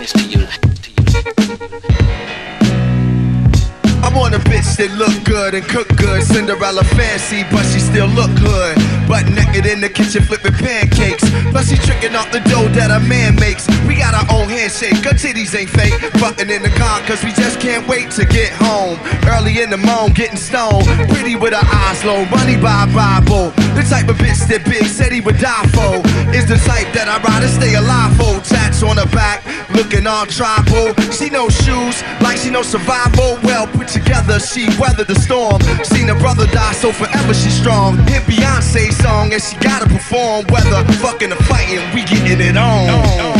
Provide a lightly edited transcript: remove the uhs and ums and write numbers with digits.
Here's to you. I want a bitch that look good and cook good. Cinderella fancy, but she still look hood. Butt naked in the kitchen flipping pancakes. Plus she tricking off the dough that a man makes. We got our own handshake, her titties ain't fake. Fucking in the car cause we just can't wait to get home. Early in the morning, getting stoned. Pretty with her eyes low, money by Bible. The type of bitch that Big said he would die for. Is the type that I'd rather stay alive for. Tats on her back, looking all tribal. She knows shoes, like she knows survival. Well put together, she weathered the storm. Seen her brother die, so forever she's strong. Hit Beyonce's song and she gotta perform. Whether fucking or fighting, we getting it on.